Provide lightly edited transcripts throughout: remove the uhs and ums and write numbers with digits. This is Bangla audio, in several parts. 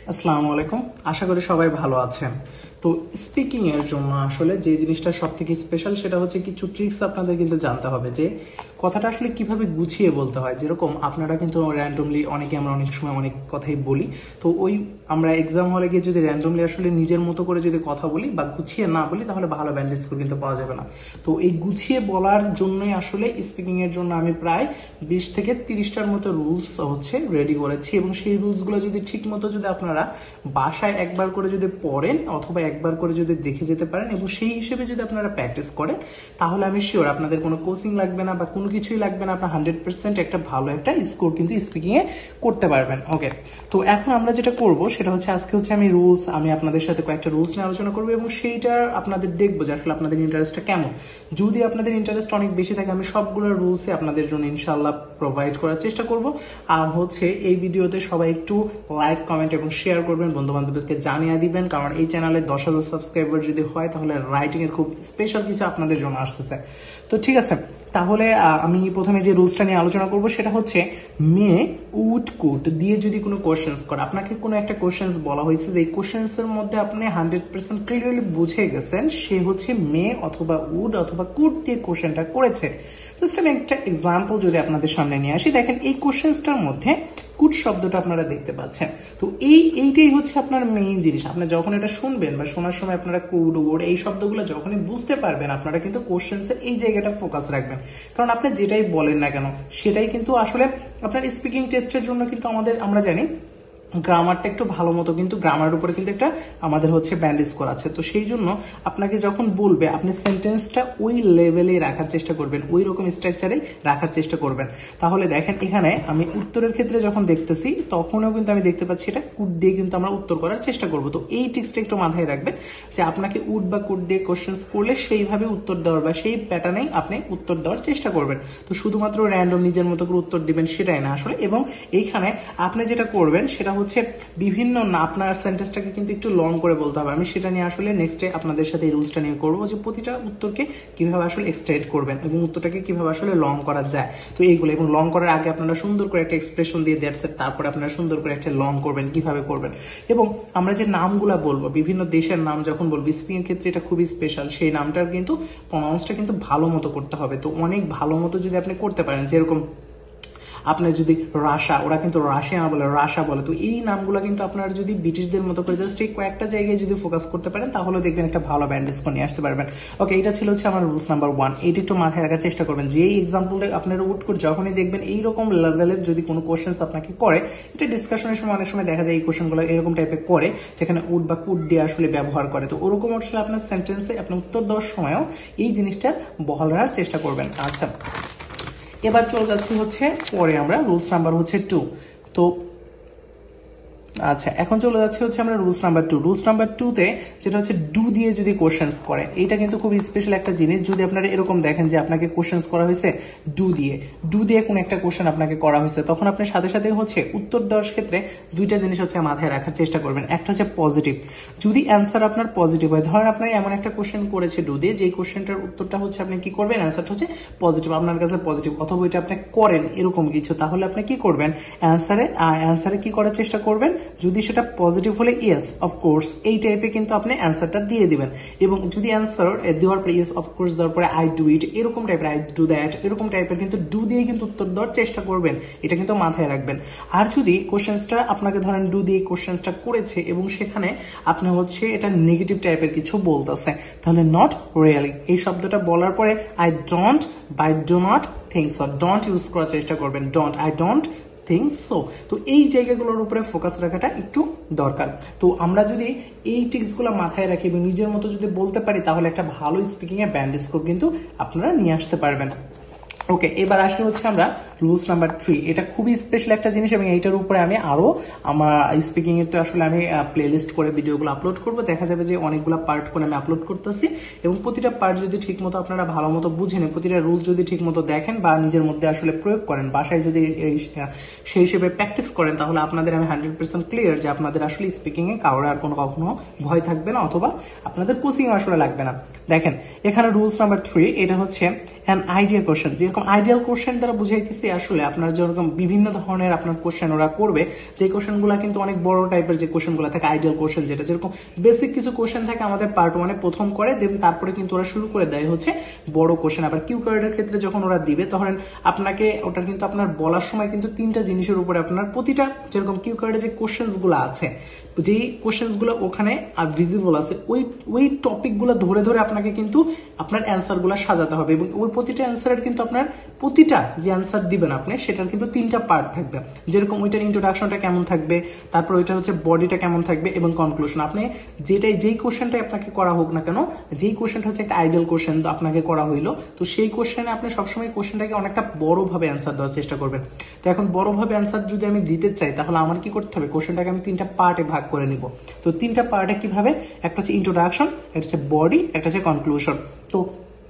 আসসালামু আলাইকুম। আশা করি সবাই ভালো আছেন। তো স্পিকিং এর জন্য আসলে যে জিনিসটা সবথেকে স্পেশাল সেটা হচ্ছে কিছু ট্রিক্স আপনাদের কিন্তু জানতে হবে যে কথাটা আসলে কিভাবে গুছিয়ে বলতে হয়। যেরকম আপনারা কিন্তু র্যান্ডমলি আমরা অনেক সময় অনেক কথাই বলি। তো আমরা এক্সাম হলে গিয়ে যদি র্যান্ডমলি আসলে নিজের মতো করে যদি কথা বলি বা গুছিয়ে না বলি তাহলে ভালো ব্যান্ড স্কোর কিন্তু পাওয়া যাবে না। তো এই গুছিয়ে বলার জন্যই আসলে স্পিকিং এর জন্য আমি প্রায় 20 থেকে 30টার মতো রুলস রেডি করেছি এবং সেই রুলস গুলো যদি ঠিক মতো যদি আপনারা বাসায় একবার করে যদি পড়েন অথবা একবার করে যদি দেখে যেতে পারেন এবং সেই হিসেবে যদি আপনারা প্র্যাকটিস করেন তাহলে আমি শিওর আপনাদের কোনো কোচিং লাগবে না বা কোনো কিছুই লাগবে না, আপনার 100% একটা ভালো একটা স্কোর কিন্তু স্পিকিং এ করতে পারবেন। ওকে, তো এখন আমরা যেটা করব সেটা হচ্ছে আজকে আমি আপনাদের সাথে কয়েকটা রুলস নিয়ে আলোচনা করবো এবং সেইটা আপনাদের দেখবো যে আসলে আপনাদের ইন্টারেস্টটা কেমন। যদি আপনাদের ইন্টারেস্ট অনেক বেশি থাকে আমি সবগুলো রুলসে আপনাদের জন্য ইনশাআল্লাহ প্রোভাইড করার চেষ্টা করব। আর এই ভিডিওতে সবাই একটু লাইক, কমেন্ট এবং শেয়ার করবেন, বন্ধু বান্ধবদেরকে জানিয়ে দিবেন, কারণ এই চ্যানেলে 10,000 সাবস্ক্রাইবার যদি হয় তাহলে রাইটিং এর খুব স্পেশাল কিছু আপনাদের জন্য আসতেছে। তো ঠিক আছে, তাহলে আমি প্রথমে যে রুলসটা নিয়ে আলোচনা করব সেটা হচ্ছে মে উড কুড দিয়ে যদি কোনো কোশ্চেন্স করে, আপনাকে কোনো একটা কোশ্চেন্স বলা হয়েছে যে এই কোশ্চেন্স এর মধ্যে আপনি 100% ক্লিয়ারলি বুঝে গেছেন সে হচ্ছে মে অথবা উড অথবা কুড দিয়ে কোশ্চেনটা করেছে। জাস্ট আমি একটা এক্সাম্পল যদি আপনাদের সামনে নিয়ে আসি, দেখেন এই কোশ্চেন্সটার মধ্যে কুড শব্দটা আপনারা দেখতে পাচ্ছেন। তো এইটাই হচ্ছে আপনার মেইন জিনিস। আপনার যখন এটা শুনবেন বা শোনার সময় আপনারা কুড ওড এই শব্দগুলো যখনই বুঝতে পারবেন আপনারা কিন্তু কোশ্চেন্সের এই জায়গাটা ফোকাস রাখবেন, কারণ আপনি যেটাই বলেন না কেন সেটাই কিন্তু আসলে আপনার স্পিকিং টেস্টের জন্য কিন্তু আমরা জানি গ্রামারটা একটু ভালো মতো কিন্তু গ্রামারের উপরে কিন্তু একটা আমাদের ব্যান্ড স্কোর আছে। তো সেই জন্য আপনাকে যখন বলবে আপনি সেন্টেন্সটা ওই লেভেলে রাখার চেষ্টা করবেন, ওই রকম স্ট্রাকচারে রাখার চেষ্টা করবেন। তাহলে দেখেন এখানে আমি উত্তরের ক্ষেত্রে যখন দেখতেছি তখনও কিন্তু আমি দেখতে পাচ্ছি এটা কুড দিয়ে কিন্তু আমরা উত্তর করার চেষ্টা করব। তো এই টিক্সটা একটু মাথায় রাখবেন যে আপনাকে উড বা কুড দিয়ে কোশ্চেন্স করলে সেইভাবে উত্তর দেওয়ার বা সেই প্যাটার্নেই আপনি উত্তর দেওয়ার চেষ্টা করবেন। তো শুধুমাত্র র্যান্ডম নিজের মতো করে উত্তর দিবেন সেটাই না আসলে। এবং এইখানে আপনি যেটা করবেন সেটা বিভিন্ন না, আপনার সেন্টেন্সটাকে কিন্তু একটু লং করে বলতে হবে। আমি সেটা নিয়ে আসলে নেক্সট ডে আপনাদের সাথে এই রুলসটা নিয়ে করবো যে প্রতিটা উত্তরকে কিভাবে আসলে এক্সটেন্ড করবেন এবং উত্তরটাকে কিভাবে আসলে লং করা যায়। তো এইগুলো এবং লং করার আগে আপনারা সুন্দর করে একটা এক্সপ্রেশন দিয়ে দ্যাটস ইট, তারপরে আপনারা সুন্দর করে একটা লং করবেন কিভাবে করবেন। এবং আমরা যে নামগুলা বলবো, বিভিন্ন দেশের নাম যখন বলবো স্পিকিং ক্ষেত্রে এটা খুবই স্পেশাল, সেই নামটার কিন্তু প্রনাউন্সটা কিন্তু ভালো মতো করতে হবে। তো অনেক ভালো মতো যদি আপনি করতে পারেন, যেরকম আপনি যদি রাশা, ওরা কিন্তু রাশিয়া বলে রাশা বলে, তো এই নামগুলো কিন্তু আপনারা যদি ব্রিটিশদের মতো করে জাস্ট এই কয়েকটা জায়গায় যদি ফোকাস করতে পারেন তাহলে দেখবেন একটা ভালো ব্যান্ড স্কোর নিয়ে আসতে পারবেন। ওকে, এটা ছিল আমার রুলস নাম্বার 1। এটা একটু মাথায় রাখার চেষ্টা করবেন যে এই এক্সাম্পলটা আপনারা উড করে যখনই দেখবেন এইরকম লেভেলের যদি কোনো কোশ্চেন্স আপনাকে করে, এটা ডিসকাশনের সময় অনেক সময় দেখা যায় এই কোশ্চেনগুলো এরকম টাইপের করে যেখানে উড বা কুড দিয়ে আসলে ব্যবহার করে। তো ওরকম আসলে আপনার সেন্টেন্সে আপনি উত্তর দেওয়ার সময়ও এই জিনিসটা বহাল রাখার চেষ্টা করবেন। আচ্ছা, এবার চলে যাচ্ছি পরে আমরা রুলস নাম্বার 2। তো আচ্ছা, এখন চলে যাচ্ছে আমরা রুলস নাম্বার 2। রুলস নাম্বার 2 তে যেটা ডু দিয়ে যদি কোশ্চেন্স করে, এটা কিন্তু খুব স্পেশাল একটা জিনিস। যদি আপনারা এরকম দেখেন যে আপনাকে কোশ্চেন্স করা হয়েছে ডু দিয়ে কোন একটা কোশ্চেন আপনাকে করা হয়েছে, তখন আপনি সাথে সাথে উত্তর দেওয়ার ক্ষেত্রে দুইটা জিনিস মাথায় রাখার চেষ্টা করবেন। একটা পজিটিভ। যদি অ্যান্সার আপনার পজিটিভ হয়, ধরেন আপনার এমন একটা কোশ্চেন করেছে ডু দিয়ে, যে কোশ্চেনটার উত্তরটা আপনি কি করবেন, অ্যান্সারটা পজিটিভ, আপনার কাছে পজিটিভ, অথবা এটা আপনি করেন এরকম কিছু, তাহলে আপনি কি করবেন, অ্যান্সারে কি করার চেষ্টা করবেন, যদি সেটা পজিটিভ হলে ইয়েস অফকোর্স এই টাইপে কিন্তু আপনি অ্যান্সারটা দিয়ে দিবেন। এবং যদি অ্যান্সার দেওয়ার পরে ইয়েস অফকোর্স দেওয়ার পরে আই ডু ইট এরকম টাইপের, আই ডু দ্যাট এরকম টাইপের কিন্তু ডু দিয়ে কিন্তু উত্তর দেওয়ার চেষ্টা করবেন, এটা কিন্তু মাথায় রাখবেন। আর যদি কোশ্চেন্সটা আপনাকে ধরেন ডু দিয়ে কোশ্চেন্সটা করেছে এবং সেখানে আপনি এটা নেগেটিভ টাইপের কিছু বলতেছে, তাহলে নট রিয়েলি এই শব্দটা বলার পরে আই ডোন্ট বা I do not think so, don't use করার চেষ্টা করবেন, don't, I don't think so. তো এই জায়গাগুলোর উপরে ফোকাস রাখাটা একটু দরকার। তো আমরা যদি এই টিক্সগুলো মাথায় রাখি এবং নিজের মতো যদি বলতে পারি তাহলে একটা ভালো স্পিকিং এ ব্যান্ড স্কোর কিন্তু আপনারা নিয়ে আসতে পারবেন। ওকে, এবার আসি আমরা রুলস নাম্বার 3। এটা খুবই স্পেশাল একটা জিনিস এবং এইটার উপরে আমি আরো আমার স্পিকিং এর আসলে আমি প্লেলিস্ট করে ভিডিওগুলো আপলোড করব। দেখা যাবে যে অনেকগুলো পার্ট করে আমি আপলোড করতেছি এবং প্রতিটা পার্ট যদি ঠিক মতো আপনারা ভালো মতো বুঝেন, প্রতিটা রুলস যদি ঠিক মতো দেখেন বা নিজের মধ্যে আসলে প্রয়োগ করেন, বাসায় যদি সেই হিসেবে প্র্যাকটিস করেন, তাহলে আপনাদের আমি 100% ক্লিয়ার যে আপনাদের আসলে স্পিকিং এ কারোর আর কখনো ভয় থাকবে না অথবা আপনাদের কোচিং আসলে লাগবে না। দেখেন এখানে রুলস নাম্বার 3, এটা অ্যান আইডিয়া কোশ্চেন। যেরকম যেরকম আইডিয়াল কোশ্চেন দ্বারা বুঝাইতেছি আসলে আপনার যেরকম বিভিন্ন ধরনের আপনার কোশ্চেন ওরা করবে, যে কোশ্চেনগুলো কিন্তু অনেক বড় টাইপের যে কোশ্চেনগুলো থাকে আইডিয়াল কোশ্চেন, যেটা যেরকম বেসিক কিছু কোশ্চেন থাকে আমাদের পার্ট 1-এ প্রথম করে, দেন তারপরে কিন্তু ওরা শুরু করে দেয় হচ্ছে বড় কোশ্চেন। আবার কিউ কার্ডের ক্ষেত্রে যখন ওরা দিবে তখন আপনাকে ওটা কিন্তু আপনার বলার সময় কিন্তু তিনটা জিনিসের উপরে আপনার প্রতিটা, যেরকম কিউ কার্ডে যে কোশ্চেন গুলো আছে, যেই কোশ্চেন গুলো ওখানে ভিজিবল আছে, ওই টপিক গুলো ধরে ধরে আপনাকে কিন্তু আপনার অ্যান্সার গুলা সাজাতে হবে, এবং ওই প্রতিটা অ্যান্সারের কিন্তু আপনার প্রতিটা যে অ্যান্সার দিবেন আপনি সেটার কিন্তু তিনটা পার্ট থাকবে। যেরকম ওইটার ইন্ট্রোডাকশনটা কেমন থাকবে, তারপর ওইটা হচ্ছে বডিটা কেমন থাকবে, এবং কনক্লুশন। আপনি যেই কোশ্চেনটাই আপনাকে করা হোক না কেন, যেই কোশ্চেনটা হচ্ছে একটা আইডিয়াল কোশ্চেন আপনাকে করা হইলো, তো সেই কোশ্চেনে আপনি সবসময় কোশ্চেনটাকে অনেকটা বড়ভাবে অ্যান্সার দেওয়ার চেষ্টা করবেন। তো এখন বড়ভাবে অ্যান্সার যদি আমি দিতে চাই তাহলে আমার কি করতে হবে, কোশ্চেনটাকে আমি তিনটা পার্টে ভাগ করে নিব। তো তিনটা পার্টে কিভাবে, একটা হচ্ছে ইন্ট্রোডাকশন, একটা হচ্ছে বডি, একটা হচ্ছে কনক্লুশন। তো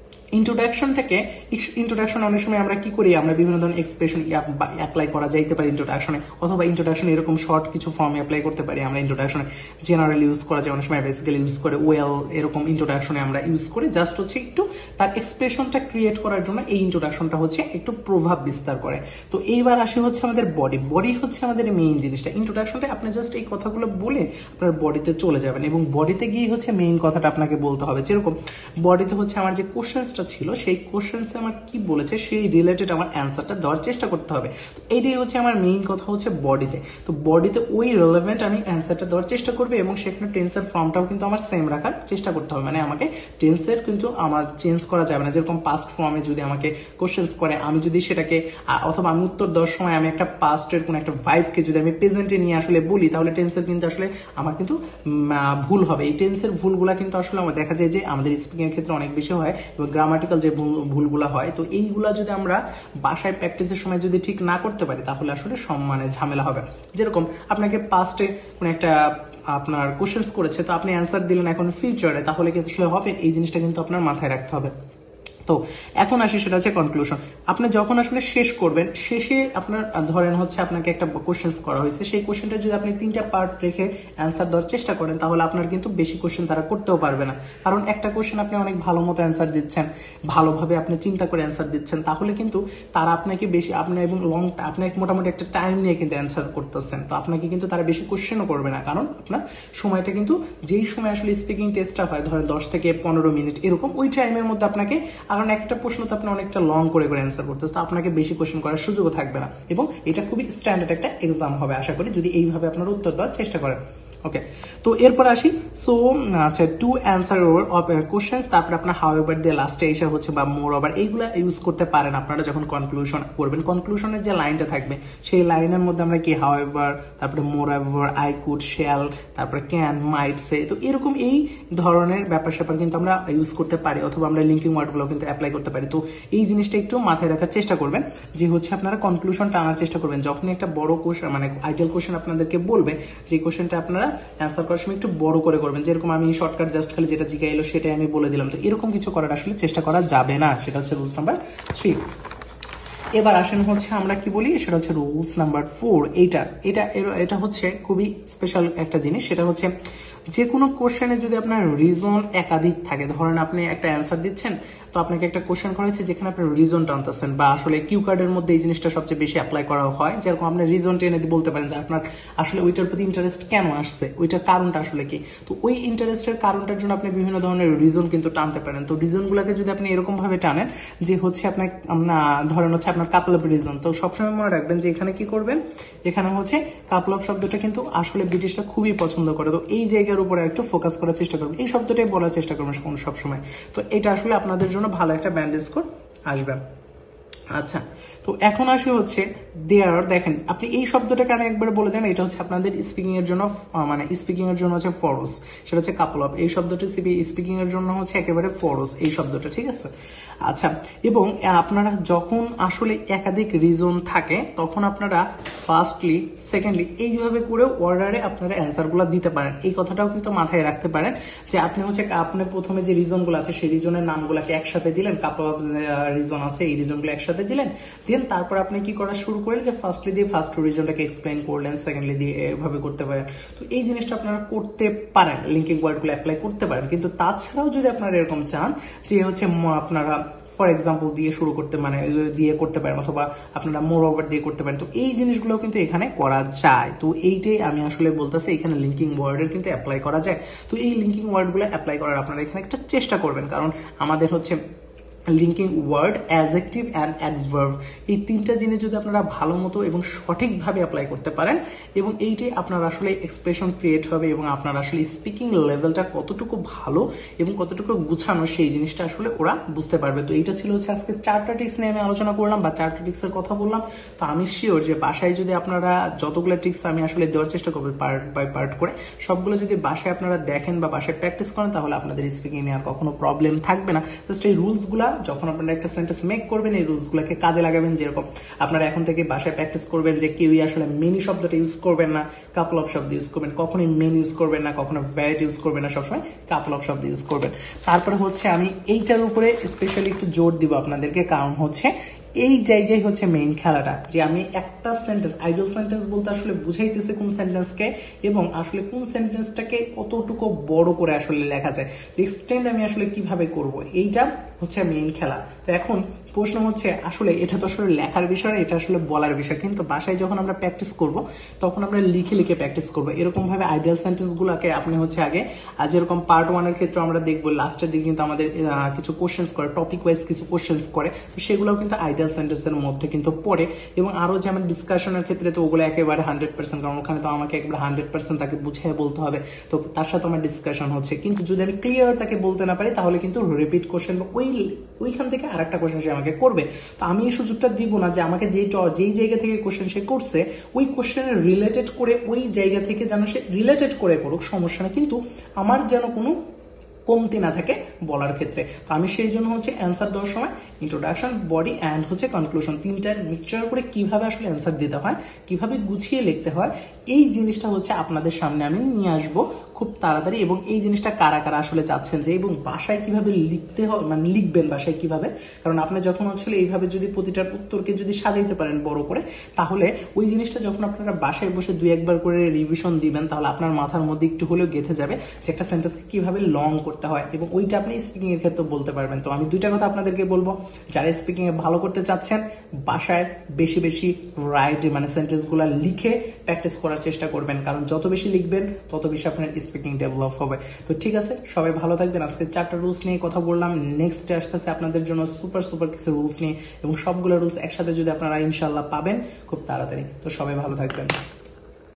ইন্ট্রোডাকশন অনেক সময় আমরা কি করি, আমরা বিভিন্ন ধরনের এক্সপ্রেশন অ্যাপ্লাই করা যাইতে পারে ইন্ট্রোডাকশনে, অথবা ইন্ট্রোডাকশন এরকম শর্ট কিছু ফর্ম অ্যাপ্লাই করতে পারি আমরা ইন্ট্রোডাকশনে। জেনারেল ইউজ করা যায়, অনেক সময় বেসিক্যালি ইউজ করে, ওয়েল এরকম ইন্ট্রোডাকশনে আমরা ইউজ করি, জাস্ট হচ্ছে একটু তার এক্সপ্রেশনটা ক্রিয়েট করার জন্য এই ইন্ট্রোডাকশনটা হচ্ছে একটু প্রভাব বিস্তার করে। তো এইবার আসি হচ্ছে আমাদের বডি হচ্ছে আমাদের মেইন জিনিসটা। ইন্ট্রোডাকশনটা আপনি জাস্ট এই কথাগুলো বলে আপনার বডিতে চলে যাবেন, এবং বডিতে গিয়ে হচ্ছে মেইন কথাটা আপনাকে বলতে হবে। যেরকম বডিতে হচ্ছে আমার যে কোশ্চেন্সটা ছিল, সেই কোশ্চেন্সে আমার কি বলেছে সেই রিলেটেড আমার অ্যান্সারটা দেওয়ার চেষ্টা করতে হবে। তো এইটাই হচ্ছে আমার মেইন কথা হচ্ছে বডিতে। তো বডিতে ওই রিলেভেন্ট আমি অ্যান্সারটা দেওয়ার চেষ্টা করবে, এবং সেখানে টেন্সের ফর্মটাও কিন্তু আমার সেম রাখার চেষ্টা করতে হবে। মানে আমাকে টেন্সের কিন্তু আমার চেঞ্জ করা যাবে না। যেরকম পাস্ট ফর্মে যদি আমাকে কোশ্চেন্স করে, আমি যদি সেটাকে অথবা আমি উত্তর দেওয়ার সময় আমি একটা পাস্টের কোন একটা ভাইবকে যদি আমি প্রেজেন্টে নিয়ে আসলে বলি, তাহলে টেন্সের কিন্তু আসলে আমার কিন্তু ভুল হবে। এই টেন্সের ভুলগুলা কিন্তু আসলে আমার দেখা যায় যে আমাদের স্পিকিং এর ক্ষেত্রে অনেক বেশি হয়, এবং গ্রামাটিক্যাল যে ভুলগুলা হয়, তো এইগুলা যদি আমরা বাসায় প্র্যাকটিসের সময় যদি ঠিক না করতে পারি তাহলে আসলে সম্মানে ঝামেলা হবে। যেরকম আপনাকে পাস্টে কোন একটা আপনার কোশ্চেন্স করেছে, তো আপনি অ্যান্সার দিলেন এখন ফিউচারে, তাহলে কি আসলে হবে? এই জিনিসটা কিন্তু আপনার মাথায় রাখতে হবে। তো এখন আসি সেটা হচ্ছে কনক্লুশন। আপনি যখন আসলে শেষ করবেন, শেষে আপনার ধরেন হচ্ছে আপনাকে একটা কোশ্চেন করা হয়েছে, সেই কোশ্চেনটা যদি আপনি তিনটা পার্ট রেখে অ্যান্সার দেওয়ার চেষ্টা করেন তাহলে আপনার কিন্তু বেশি কোশ্চেন তারা করতেও পারবে না। কারণ একটা কোশ্চেন আপনি অনেক ভালো মতো অ্যান্সার দিচ্ছেন, ভালোভাবে আপনি চিন্তা করে অ্যান্সার দিচ্ছেন, তাহলে কিন্তু তারা আপনাকে বেশি আপনার এবং আপনাকে মোটামুটি একটা টাইম নিয়ে কিন্তু অ্যান্সার করতেছেন, তো আপনাকে কিন্তু তারা বেশি কোশ্চেনও করবে না। কারণ আপনার সময়টা কিন্তু যেই সময় আসলে স্পিকিং টেস্টটা হয়, ধরেন 10 থেকে 15 মিনিট এরকম, ওই টাইমের মধ্যে আপনাকে, কারণ একটা প্রশ্ন তো আপনি অনেকটা লং করে অ্যান্সার করতেছেন, তো আপনাকে বেশি কোশ্চেন করার সুযোগও থাকবে না, এবং এটা খুবই স্ট্যান্ডার্ড একটা এক্সাম হবে আশা করি যদি এইভাবে আপনারা উত্তর দেওয়ার চেষ্টা করেন। ওকে, তো এরপর আসি। সো আচ্ছা, টু অ্যান্সার কোশ্চেন্স, তারপরে আপনার হাউএভার দিয়ে লাস্টে এসে হচ্ছে বা মোর ওভার, এইগুলা ইউজ করতে পারেন আপনারা যখন কনক্লুশন করবেন। কনক্লুশনের যে লাইনটা থাকবে সেই লাইনের মধ্যে আমরা কি হাউএভার, তারপরে moreover, I could, shall, তারপরে ক্যান, মাইট, সে, তো এরকম এই ধরনের ব্যাপার স্যাপার কিন্তু আমরা ইউজ করতে পারি, অথবা আমরা লিঙ্কিং ওয়ার্ডগুলো কিন্তু অ্যাপ্লাই করতে পারি। তো এই জিনিসটা একটু মাথায় রাখার চেষ্টা করবেন যে হচ্ছে আপনারা কনক্লুশনটা আনার চেষ্টা করবেন যখনই একটা বড় কোশ্চেন, মানে আইডিয়াল কোশ্চেন আপনাদেরকে বলবে, যে কোশ্চেনটা আপনারা অ্যান্সার করার সময় একটু বড় করে করবেন। যেরকম আমি শর্টকাট জাস্ট খালি যেটা জিজ্ঞাইলো সেটাই আমি বলে দিলাম, তো এরকম কিছু করার আসলে চেষ্টা করা যাবে না। সেটা হচ্ছে রুলস নাম্বার 3। এবার আসেন হচ্ছে আমরা কি বলি, সেটা হচ্ছে রুলস নাম্বার 4। এটা হচ্ছে খুবই স্পেশাল একটা জিনিস। সেটা হচ্ছে যে কোনো কোশ্চেনে যদি আপনার রিজন একাধিক থাকে, ধরেন আপনি একটা অ্যান্সার দিচ্ছেন, তো আপনাকে একটা কোশ্চেন করা হয়েছে যেখানে আপনি রিজন টানতেছেন, বা আসলে কিউ কার্ডের মধ্যে এই জিনিসটা সবচেয়ে বেশি অ্যাপ্লাই করা হয়, যেরকম আপনি রিজন টেনে বলতে পারেন যে আপনার আসলে ওইটার প্রতি ইন্টারেস্ট কেন আসছে, ওইটার কারণটা আসলে কি। তো ওই ইন্টারেস্টের কারণটার জন্য আপনি বিভিন্ন ধরনের রিজন কিন্তু টানতে পারেন। তো রিজনগুলোকে যদি আপনি এরকম ভাবে টানেন যে হচ্ছে আপনার ধরেন হচ্ছে আপনার কাপল অফ রিজন, তো সবসময় মনে রাখবেন যে এখানে কি করবেন, এখানে হচ্ছে কাপল অফ শব্দটা কিন্তু আসলে ব্রিটিশরা খুবই পছন্দ করে, তো এই জায়গার উপরে একটু ফোকাস করার চেষ্টা করবেন, এই শব্দটাই বলার চেষ্টা করবেন সবসময়। তো এটা আসলে আপনাদের জন্য ভালো একটা ব্যান্ডেজ স্কোর আসবে। আচ্ছা, তো এখন আসি হচ্ছে দেয়ার। দেখেন আপনি এই শব্দটাকে আমি একবার বলে দেন, এটা হচ্ছে আপনাদের স্পিকিং এর জন্য, মানে স্পিকিং এর জন্য হচ্ছে ফরস, সেটা হচ্ছে কাপল অফ। এই শব্দটা স্পিকিং এর জন্য হচ্ছে একেবারে ফরস এই শব্দটা, ঠিক আছে। আচ্ছা, এবং আপনারা যখন আসলে একাধিক রিজন থাকে তখন আপনারা ফার্স্টলি, সেকেন্ডলি এইভাবে করে অর্ডারে আপনারা অ্যান্সার গুলা দিতে পারেন। এই কথাটাও কিন্তু মাথায় রাখতে পারেন যে আপনি হচ্ছে আপনার প্রথমে যে রিজন গুলো আছে সেই রিজনের নামগুলাকে একসাথে দিলেন, কাপল অফ রিজন আছে এই রিজন গুলো একসাথে দিলেন, দেন তারপর আপনি কি করা শুরু করেন যে ফার্স্টলি দিয়ে ফার্স্ট রিজনটাকে এক্সপ্লেইন করলেন, সেকেন্ডলি দিয়ে এভাবে করতে পারেন। তো এই জিনিসটা আপনারা করতে পারেন, লিঙ্কিং ওয়ার্ড গুলো অ্যাপ্লাই করতে পারেন। কিন্তু তাছাড়াও যদি আপনারা এরকম চান যে হচ্ছে আপনারা ফর এক্সাম্পল দিয়ে শুরু করতে মানে দিয়ে করতে পারেন, অথবা আপনারা মোর ওভার দিয়ে করতে পারেন। তো এই জিনিসগুলো কিন্তু এখানে করা যায়। তো এইটাই আমি আসলে বলতেছি, এখানে লিঙ্কিং ওয়ার্ডের কিন্তু অ্যাপ্লাই করা যায়। তো এই লিঙ্কিং ওয়ার্ডগুলো অ্যাপ্লাই করার আপনারা এখানে একটা চেষ্টা করবেন, কারণ আমাদের হচ্ছে linking word, adjective and adverb, এই তিনটা জিনিস যদি আপনারা ভালো মতো এবং সঠিকভাবে অ্যাপ্লাই করতে পারেন, এবং এইটাই আপনার আসলে এক্সপ্রেশন ক্রিয়েট হবে, এবং আপনার আসলে স্পিকিং লেভেলটা কতটুকু ভালো এবং কতটুকু গুছানো সেই জিনিসটা আসলে ওরা বুঝতে পারবে। তো এইটা ছিল হচ্ছে আজকে 4টা ট্রিক্স নিয়ে আমি আলোচনা করলাম বা 4টা ট্রিক্সের কথা বললাম। তো আমি শিওর যে বাসায় যদি আপনারা যতগুলো ট্রিক্স আমি আসলে দেওয়ার চেষ্টা করবো পার্ট বাই পার্ট করে, সবগুলো যদি বাসায় আপনারা দেখেন বা বাসায় প্র্যাকটিস করেন, তাহলে আপনাদের স্পিকিং নিয়ে আর কখনো প্রবলেম থাকবে না। জাস্ট এই রুলস গুলা যখন আপনারা একটা সেন্টেন্স মেক করবেন, এই রুলস গুলাকে কাজে লাগাবেন। যেরকম আপনারা এখন থেকে বাসায় প্র্যাকটিস করবেন যে কেউই আসলে মেনি শব্দটা ইউজ করবেন না, কাপল অফ শব্দ ইউজ করবেন, কখনোই মেন ইউজ করবেন না, কখনো ভ্যারাইটি ইউজ করবেন না, সবসময় কাপল অফ শব্দ ইউজ করবেন। তারপরে হচ্ছে আমি এইটার উপরে স্পেশালি একটু জোর দিব আপনাদেরকে, কারণ হচ্ছে এই জায়গায় হচ্ছে মেইন খেলাটা, যে আমি একটা সেন্টেন্স, আইডিয়াল সেন্টেন্স বলতে আসলে বুঝাইতেছে কোন সেন্টেন্সকে, এবং আসলে কোন সেন্টেন্সটাকে কতটুকু বড় করে আসলে লেখা যায়, এক্সটেন্ড আমি আসলে কিভাবে করব, এইটা হচ্ছে মেইন খেলা। তো এখন প্রশ্ন হচ্ছে, আসলে এটা তো আসলে লেখার বিষয়, এটা আসলে বলার বিষয়, কিন্তু বাসায় যখন আমরা প্র্যাকটিস করব তখন আমরা লিখে লিখে প্র্যাকটিস করবো। এরকম ভাবে আইডিয়াল সেন্টেন্স গুলাকে আপনি হচ্ছে আগে, যেরকম পার্ট 1 এর ক্ষেত্রে আমরা দেখবো লাস্টের দিকে কিন্তু আমাদের কিছু কোশ্চেন্স করে, টপিক ওয়াইজ কিছু কোশ্চেন্স করে, তো সেগুলোও কিন্তু আইডিয়াল সেন্টেন্সের মধ্যে কিন্তু পড়ে। এবং আরো যেমন ডিসকাশনের ক্ষেত্রে তো ওগুলো একেবারে 100%, কারণ ওখানে তো আমাকে একেবারে 100% তাকে বুঝিয়ে বলতে হবে, তো তার সাথে আমার ডিসকাশন হচ্ছে। কিন্তু যদি আমি ক্লিয়ার তাকে বলতে না পারি, তাহলে কিন্তু রিপিট কোশ্চেন বা ওইখান থেকে আরেকটা কোশ্চেন সে আমাকে করবে। তো আমি এই সুযোগটা দিব না যে আমাকে যেই জায়গা থেকে কোশ্চেন সে করছে, ওই কোশ্চেনের রিলেটেড করে ওই জায়গা থেকে যেন সে রিলেটেড করে করুক, সমস্যা না, কিন্তু আমার যেন কোনো কমতি না থাকে বলার ক্ষেত্রে। তো আমি সেই জন্য হচ্ছে অ্যান্সার দেওয়ার সময় ইন্ট্রোডাকশন, বডি অ্যান্ড হচ্ছে কনক্লুশন, তিনটার মিক্সচার করে কিভাবে আসলে অ্যান্সার দিতে হয়, কিভাবে গুছিয়ে লিখতে হয়, এই জিনিসটা হচ্ছে আপনাদের সামনে আমি নিয়ে আসবো খুব তাড়াতাড়ি। এবং এই জিনিসটা কারা কারা আসলে চাচ্ছেন যে, এবং বাসায় কিভাবে লিখতে হয়, মানে লিখবেন বাসায় কিভাবে, কারণ আপনি যখন হচ্ছে এইভাবে যদি প্রতিটার উত্তরকে যদি সাজাইতে পারেন বড় করে, তাহলে ওই জিনিসটা যখন আপনারা বাসায় বসে 2-1 বার করে রিভিশন দিবেন, তাহলে আপনার মাথার মধ্যে একটু হলেও গেঁথে যাবে যে একটা সেন্টেন্সকে কিভাবে লং করতে হয়, এবং ওইটা আপনি স্পিকিং এর ক্ষেত্রে বলতে পারবেন। তো আমি দুইটা কথা আপনাদেরকে বলবো, যারা স্পিকিং এ ভালো করতে চাচ্ছেন, বাসায় বেশি বেশি রাইট মানে সেন্টেন্স গুলা লিখে প্র্যাকটিস করার চেষ্টা করবেন, কারণ যত বেশি লিখবেন তত বেশি আপনার স্পিকিং ডেভেলপ হবে। তো ঠিক আছে, সবাই ভালো থাকবেন। আজকে 4টা রুলস নিয়ে কথা বললাম, নেক্সট ডে আসতেছে আপনাদের জন্য সুপার সুপার কিছু রুলস নিয়ে, এবং সবগুলো রুলস একসাথে যদি আপনারা ইনশাল্লাহ পাবেন খুব তাড়াতাড়ি। তো সবাই ভালো থাকবেন।